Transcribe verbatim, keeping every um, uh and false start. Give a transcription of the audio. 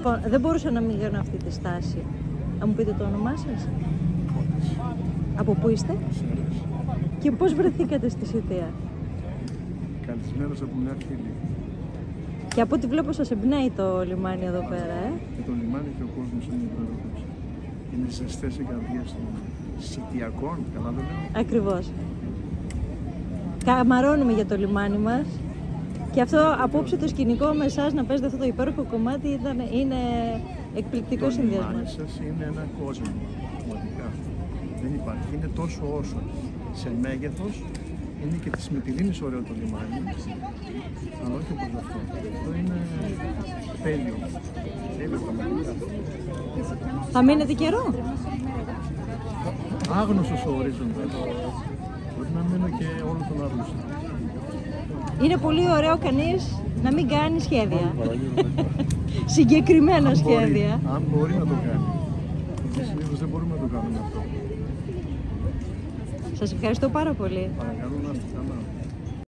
Λοιπόν, δεν μπορούσα να μην γίνω αυτή τη στάση. Να μου πείτε το όνομά σας? Από πού είστε? Σέρες. Και πώς βρεθήκατε στη Σιτία? Καλεσμένος από μια φίλη. Και από ό,τι βλέπω σας εμπνέει το λιμάνι εδώ πέρα, ε? Και το λιμάνι και ο κόσμος είναι υπέροχος. Είναι ζεστές οι καρδιές των Σιτιακών, καλά δεν λέω. Ακριβώς. Καμαρώνουμε για το λιμάνι μας. Και αυτό απόψε το σκηνικό με εσάς να παίζετε αυτό το υπέροχο κομμάτι ήταν, είναι εκπληκτικό συνδυασμό. Το λιμάνι σας είναι ένα κόσμο, πραγματικά. Δεν υπάρχει, είναι τόσο όσο σε μέγεθος, είναι και της Μυτιλήνης ωραίο το λιμάνι, αλλά όχι όπως αυτό. Αυτό είναι τέλειο, τέλειο πραγματικά. Θα μείνετε καιρό? Άγνωστος ο ορίζοντας, μπορεί να μείνω και όλο τον Αύγουστο. Είναι πολύ ωραίο κανείς να μην κάνει σχέδια. Συγκεκριμένα αν σχέδια. Μπορεί, αν μπορεί να το κάνει. Εμείς συνήθως δεν μπορούμε να το κάνουμε αυτό. Σας ευχαριστώ πάρα πολύ. Παρακαλώ να είστε καλά.